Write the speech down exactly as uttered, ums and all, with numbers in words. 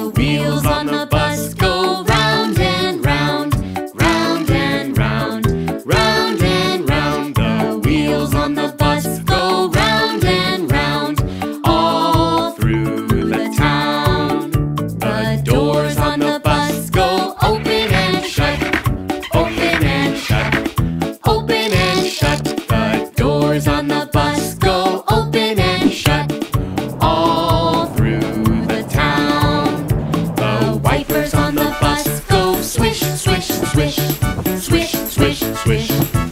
The wheels on the bus go round and round, round and round, round and round. The wheels on the bus go round and round, all through the town. The doors on the bus go open and shut, open and shut, open and shut. The doors on the bus go open and shut, all through the town. The wipers on the bus go swish, swish, swish, swish, swish, swish.